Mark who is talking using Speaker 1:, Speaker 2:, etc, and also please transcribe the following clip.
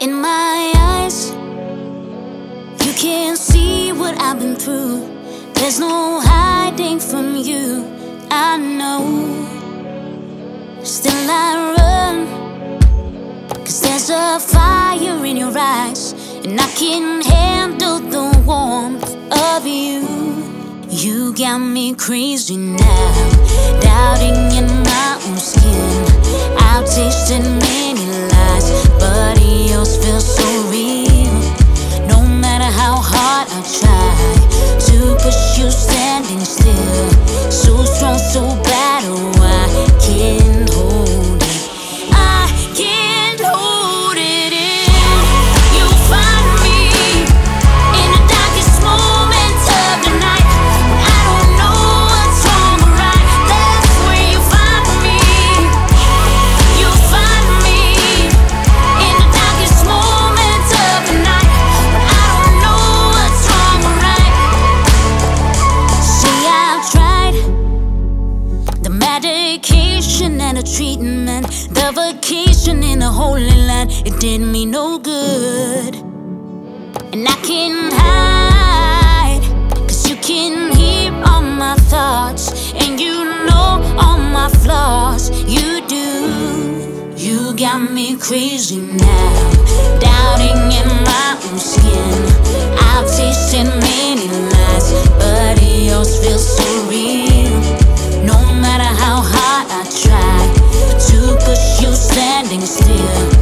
Speaker 1: In my eyes, you can't see what I've been through. There's no hiding from you, I know. Still I run, 'cause there's a fire in your eyes, and I can't handle the warmth of you. You got me crazy now, doubting in my own skin. I've tasted many lies, but yours feels so real. No matter how hard I try to push you standing still, so strong, so bad, oh I can't hold it. I can't hold it in. You'll find me in the darkest moments of the night, when I don't know what's wrong or right. That's where you find me. You'll find me in the darkest moments of the night, when I don't know what's wrong or right. See, I've tried the medication and the treatment, the vacation in the Holy Land. It did me no good, and I can't hide, 'cause you can hear all my thoughts, and you know all my flaws. You do. You got me crazy now, doubting in my own skin. I've tasted many lies, but yours feels so real. No matter how hard I try to push you standing still,